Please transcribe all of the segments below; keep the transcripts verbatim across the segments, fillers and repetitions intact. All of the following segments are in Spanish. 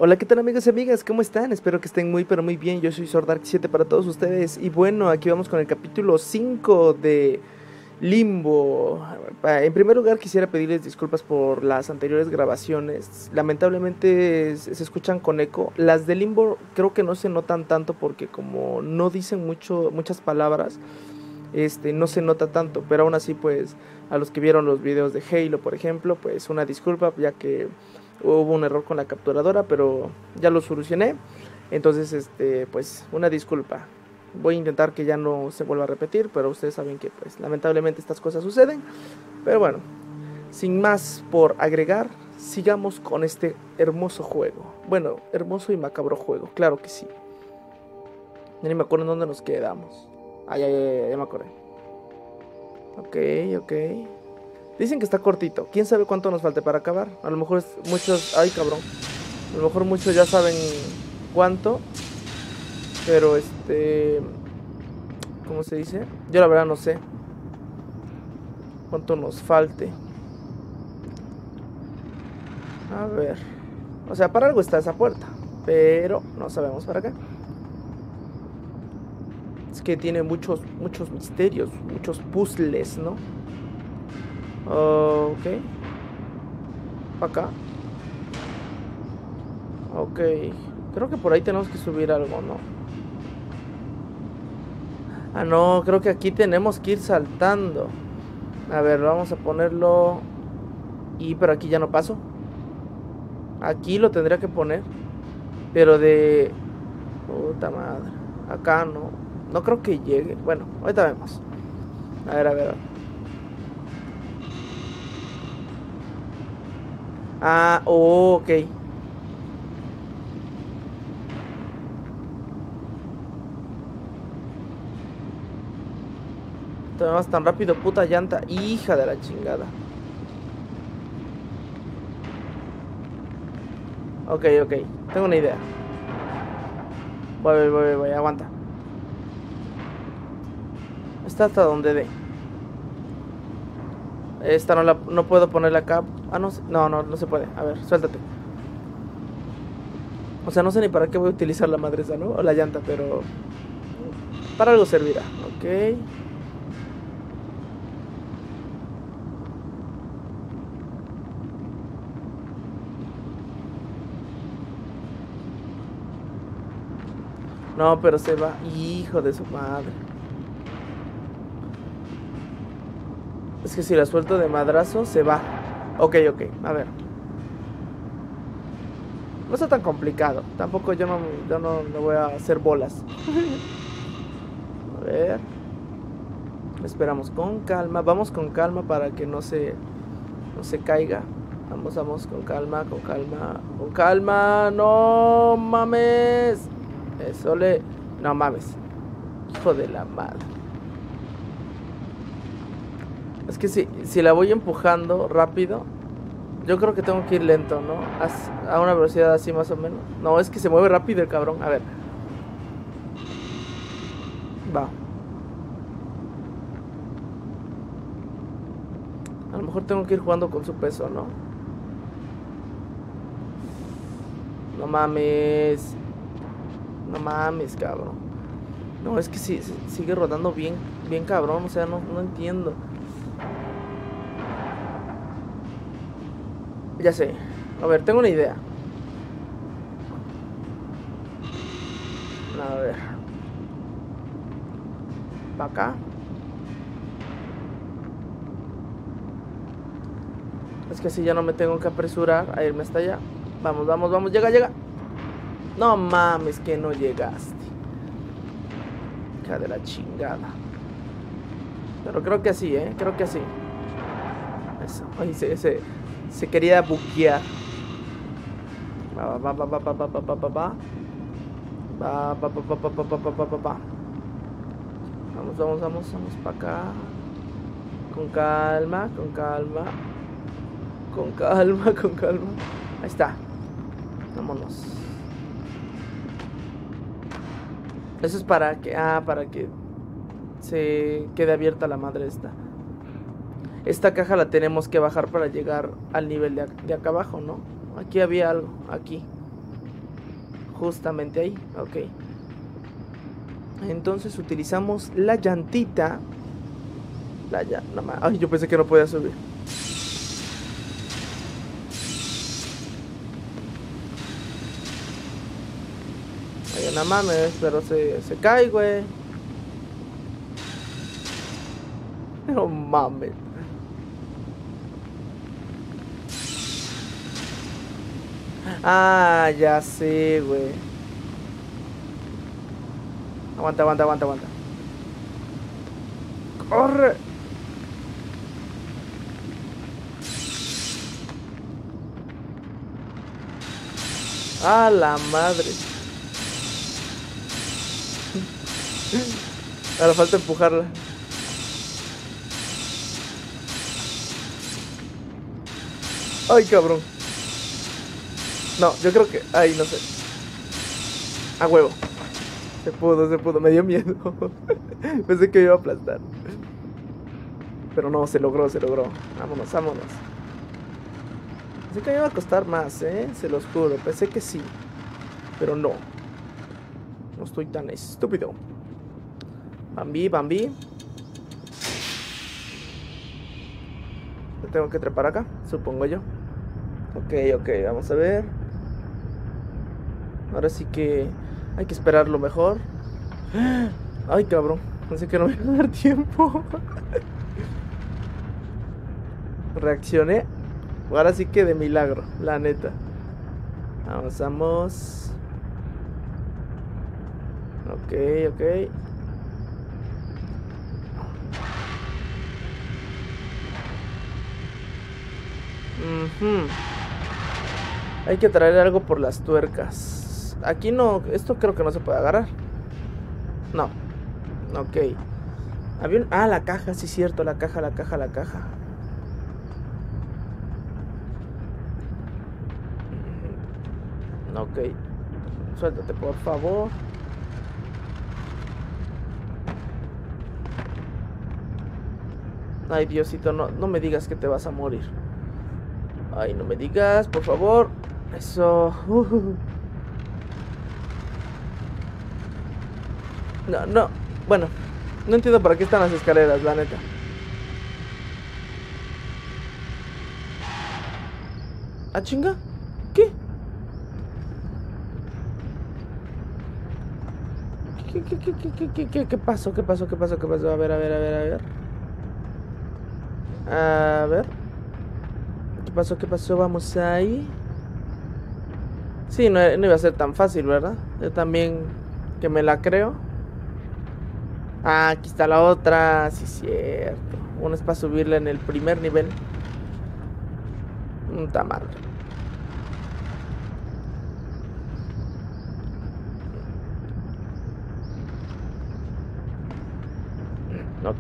Hola, ¿qué tal amigos y amigas? ¿Cómo están? Espero que estén muy pero muy bien. Yo soy Sordark siete para todos ustedes. Y bueno, aquí vamos con el capítulo cinco de Limbo. En primer lugar quisiera pedirles disculpas por las anteriores grabaciones. Lamentablemente se escuchan con eco. Las de Limbo creo que no se notan tanto porque como no dicen mucho, muchas palabras, este, no se nota tanto. Pero aún así, pues, a los que vieron los videos de Halo, por ejemplo, pues una disculpa, ya que hubo un error con la capturadora, pero ya lo solucioné. Entonces, este, pues, una disculpa. Voy a intentar que ya no se vuelva a repetir, pero ustedes saben que, pues, lamentablemente estas cosas suceden. Pero bueno, sin más por agregar, sigamos con este hermoso juego. Bueno, hermoso y macabro juego, claro que sí. Ya ni me acuerdo en dónde nos quedamos. Ay, ay, ay, ya me acordé. Ok, ok. Dicen que está cortito. ¿Quién sabe cuánto nos falte para acabar? A lo mejor es muchos... Ay, cabrón. A lo mejor muchos ya saben cuánto. Pero este... ¿Cómo se dice? Yo la verdad no sé cuánto nos falte. A ver. O sea, para algo está esa puerta. Pero no sabemos para qué. Es que tiene muchos, muchos misterios. Muchos puzzles, ¿no? Uh, ok. Para acá. Ok. Creo que por ahí tenemos que subir algo, ¿no? Ah, no. Creo que aquí tenemos que ir saltando. A ver, vamos a ponerlo. Y pero aquí ya no paso. Aquí lo tendría que poner. Pero de... Puta madre. Acá no. No creo que llegue. Bueno, ahorita vemos. A ver, a ver. Ah, oh, ok. Te vas tan rápido, puta llanta. Hija de la chingada. Ok, ok. Tengo una idea. Voy, voy, voy, voy. Aguanta. Está hasta donde dé. Esta no la no puedo ponerla acá. Ah, no, no, no, no se puede. A ver, suéltate. O sea, no sé ni para qué voy a utilizar la madre esa, ¿no? O la llanta, pero... para algo servirá. Ok. No, pero se va. Hijo de su madre. Es que si la suelto de madrazo, se va. Ok, ok. A ver. No está tan complicado. Tampoco yo no, yo no me voy a hacer bolas. A ver. Esperamos con calma. Vamos con calma para que no se, no se caiga. Vamos, vamos con calma, con calma. Con calma. No mames. Eso le... No mames. Hijo de la madre. Es que si, si la voy empujando rápido, yo creo que tengo que ir lento, ¿no? A, a una velocidad así más o menos. No, es que se mueve rápido el cabrón. A ver. Va. A lo mejor tengo que ir jugando con su peso, ¿no? No mames. No mames, cabrón. No, es que si, si, sigue rodando bien, bien cabrón. O sea, no, no entiendo. Ya sé. A ver, tengo una idea. A ver. ¿Para acá? Es que así ya no me tengo que apresurar a irme hasta allá. Vamos, vamos, vamos. Llega, llega. No mames que no llegaste. Hija de la chingada. Pero creo que así, ¿eh? Creo que así. Eso. Ay, se, se, se quería buquear. Va, va, va, va, va, va, va, va, va, va. Va, va, va, va, va, va, va, va, va, va. Vamos, vamos, vamos, vamos para acá. Con calma, con calma. Con calma, con calma. Ahí está. Vámonos. Eso es para que... Ah, para que se quede abierta la madre esta. Esta caja la tenemos que bajar para llegar al nivel de, de acá abajo, ¿no? Aquí había algo, aquí. justamente ahí, ok. Entonces utilizamos la llantita. La llanta, no, ay, yo pensé que no podía subir. Ay, no mames, pero se, se cae, güey. No mames. Ah, ya sé, güey. Aguanta, aguanta, aguanta, aguanta. ¡Corre! ¡Ah, la madre! Ahora falta empujarla. ¡Ay, cabrón! No, yo creo que... Ay, no sé. A huevo. Se pudo, se pudo. Me dio miedo. Pensé que me iba a aplastar. Pero no, se logró, se logró. Vámonos, vámonos. Pensé que me iba a costar más, ¿eh? Se los juro. Pensé que sí. Pero no. No estoy tan estúpido. Bambi, Bambi. Tengo que trepar acá, supongo yo. Ok, ok, vamos a ver. Ahora sí que hay que esperar lo mejor. Ay, cabrón. Pensé que no me iba a dar tiempo. Reaccioné. Ahora sí que de milagro, la neta. Avanzamos. Ok, ok. Uh-huh. Hay que traer algo por las tuercas. Aquí no, esto creo que no se puede agarrar. No. Ok. Había un... Ah, la caja, sí, cierto, la caja, la caja, la caja. Ok. Suéltate, por favor. Ay, Diosito, no, no me digas que te vas a morir. Ay, no me digas, por favor. Eso. Uh. No, no. Bueno, no entiendo para qué están las escaleras, la neta. ¿Ah, chinga? ¿Qué? ¿Qué, qué, qué, qué, qué, qué, qué, qué pasó? ¿Qué pasó? ¿Qué pasó? ¿Qué pasó? A ver, a ver, a ver, a ver. A ver. ¿Qué pasó? ¿Qué pasó? Vamos ahí. Sí, no, no iba a ser tan fácil, ¿verdad? Yo también que me la creo. Ah, aquí está la otra. Sí, cierto. Una es para subirla en el primer nivel. Un tamal. Ok.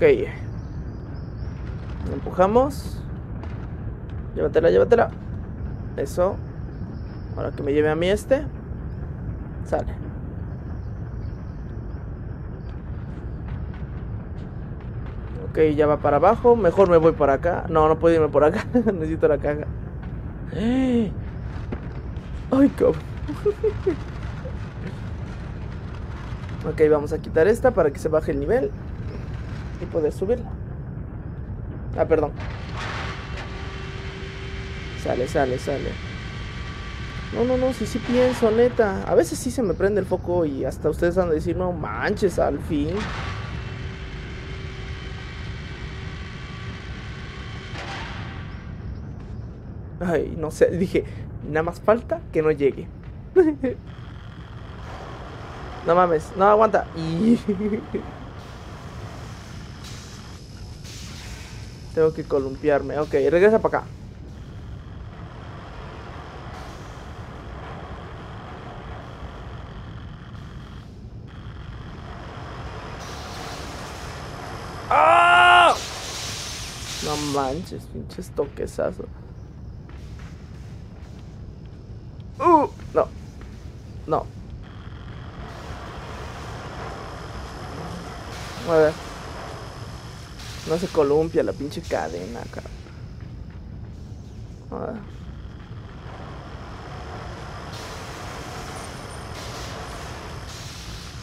Empujamos. Llévatela, llévatela. Eso. Ahora que me lleve a mí este. Sale. Ok, ya va para abajo. Mejor me voy por acá. No, no puedo irme por acá. Necesito la caja. Ay, cabrón. Ok, vamos a quitar esta para que se baje el nivel y poder subirla. Ah, perdón. Sale, sale, sale. No, no, no, sí, sí pienso, neta. A veces sí se me prende el foco y hasta ustedes van a decir, no manches, al fin. Ay, no sé, dije, nada más falta que no llegue. No mames, no aguanta. Y... tengo que columpiarme. Ok, regresa para acá. ¡Ah! No manches, pinches toquesazo. Uh, no. No. A ver. No se columpia la pinche cadena, cabrón. A ver.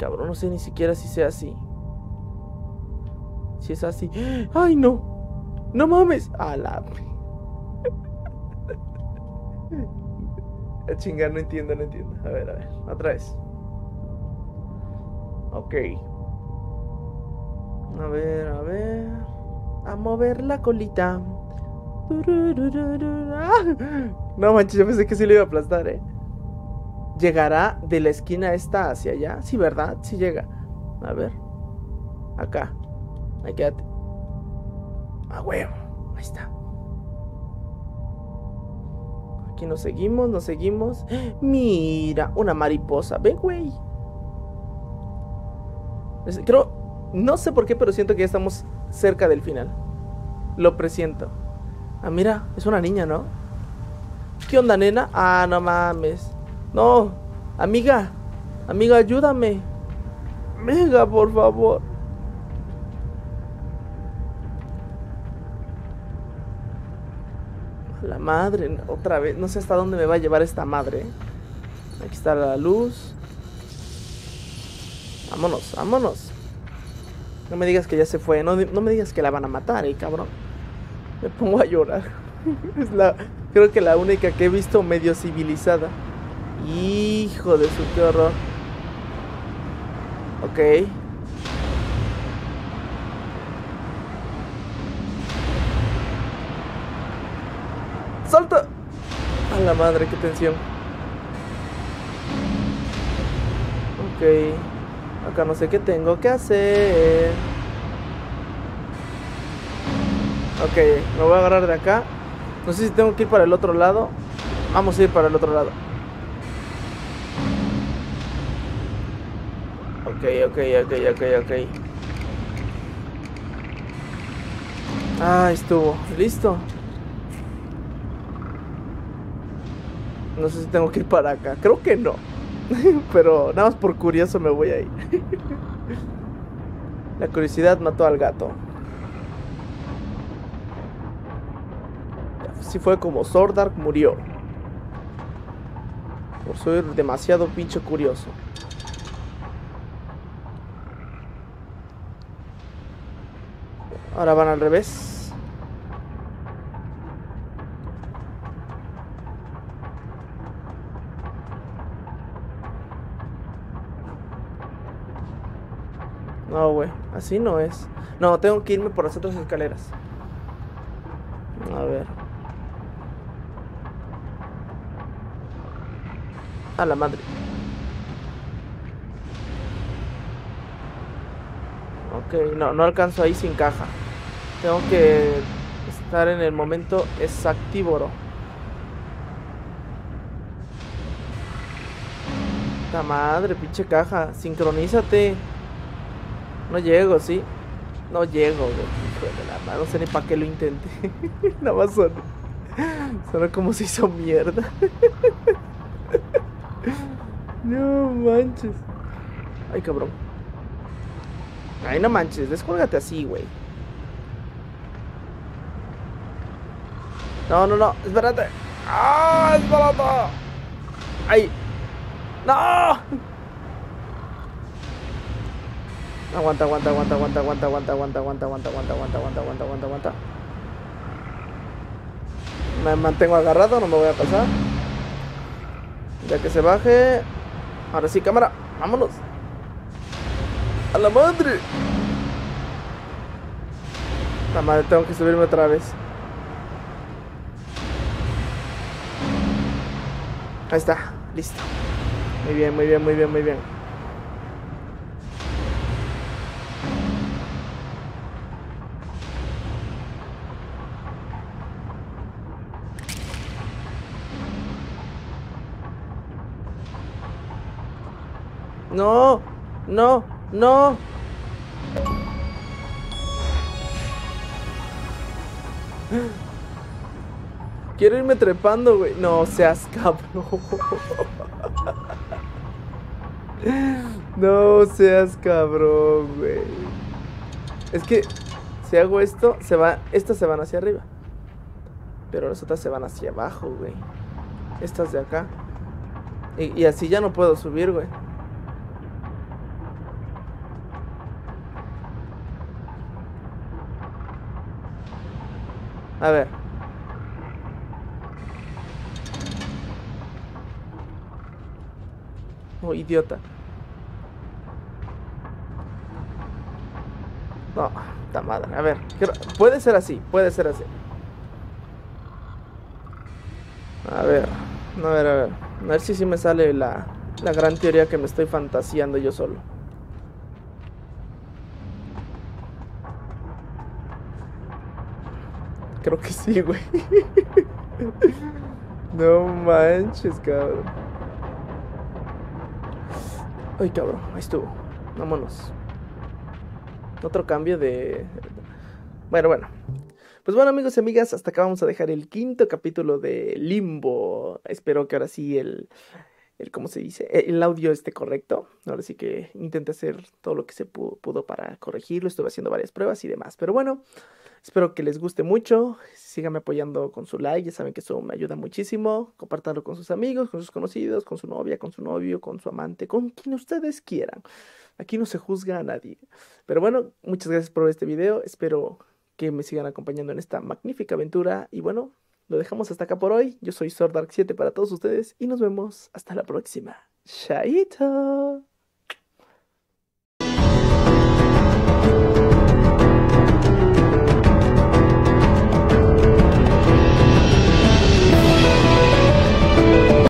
cabrón, no sé ni siquiera si sea así. Si es así. ¡Ay, no! ¡No mames! ¡A la... A chingar, no entiendo, no entiendo. A ver, a ver, otra vez. Ok. A ver, a ver. A mover la colita. No manches, yo pensé que sí lo iba a aplastar, eh. ¿Llegará de la esquina esta hacia allá? Sí, ¿verdad? Sí llega. A ver. Acá. Ahí quédate. Ah, huevo. Ahí está. Aquí nos seguimos, nos seguimos. Mira, una mariposa. Ven, güey. Creo, no sé por qué, pero siento que ya estamos cerca del final. Lo presiento. Ah, mira, es una niña, ¿no? ¿Qué onda, nena? Ah, no mames. No, amiga. Amiga, ayúdame. Venga, por favor. La madre, otra vez. No sé hasta dónde me va a llevar esta madre. Aquí está la luz. Vámonos, vámonos. No me digas que ya se fue. No, no me digas que la van a matar, eh, cabrón. Me pongo a llorar. Es la, creo que la única que he visto medio civilizada. Hijo de su, qué horror. Ok. ¡Salta! A la madre, qué tensión. Ok. Acá no sé qué tengo que hacer. Ok, me voy a agarrar de acá. No sé si tengo que ir para el otro lado. Vamos a ir para el otro lado. Ok, ok, ok, ok, ok. Ah, estuvo. ¿Listo? No sé si tengo que ir para acá. Creo que no. Pero nada más por curioso me voy a ir. La curiosidad mató al gato. Si fue como Zordark murió. Por ser demasiado pinche curioso. Ahora van al revés. No, güey, así no es. No, tengo que irme por las otras escaleras. A ver. A la madre. Ok, no, no alcanzo ahí sin caja. Tengo que estar en el momento exactívoro. La madre, pinche caja. Sincronízate. No llego, ¿sí? No llego, güey. Hijo de la madre, no sé ni para qué lo intenté. Nada más sonó. Sonó como se hizo mierda. No manches. Ay, cabrón. Ay, no manches, descuélgate así, güey. No, no, no, espérate. ¡Ah, espérate! ¡Ay! ¡No! Aguanta, aguanta, aguanta, aguanta, aguanta, aguanta, aguanta, aguanta, aguanta, aguanta, aguanta, aguanta, aguanta, aguanta, aguanta. Me mantengo agarrado, no me voy a pasar. Ya que se baje. Ahora sí, cámara, vámonos. ¡A la madre! La madre, tengo que subirme otra vez. Ahí está, listo. Muy bien, muy bien, muy bien, muy bien. No, no, no. Quiero irme trepando, güey. No seas cabrón. No seas cabrón, güey. Es que si hago esto, se va, estas se van hacia arriba. Pero las otras se van hacia abajo, güey. Estas de acá. Y, y así ya no puedo subir, güey. A ver. Oh, idiota. No, ta madre. A ver, quiero- puede ser así, puede ser así. A ver, a ver, a ver. A ver si sí me sale la, la gran teoría que me estoy fantaseando yo solo. Creo que sí, güey. No manches, cabrón. Ay, cabrón, ahí estuvo. Vámonos. Otro cambio de... Bueno, bueno. Pues bueno, amigos y amigas, hasta acá vamos a dejar el quinto capítulo de Limbo. Espero que ahora sí el, el ¿cómo se dice? E- El audio esté correcto. Ahora sí que intenté hacer todo lo que se pudo, pudo para corregirlo. Estuve haciendo varias pruebas y demás. Pero bueno, espero que les guste mucho. Síganme apoyando con su like. Ya saben que eso me ayuda muchísimo. Compártanlo con sus amigos, con sus conocidos, con su novia, con su novio, con su amante, con quien ustedes quieran. Aquí no se juzga a nadie. Pero bueno, muchas gracias por ver este video. Espero que me sigan acompañando en esta magnífica aventura. Y bueno, lo dejamos hasta acá por hoy. Yo soy Sword Dark siete para todos ustedes y nos vemos hasta la próxima. Chaito.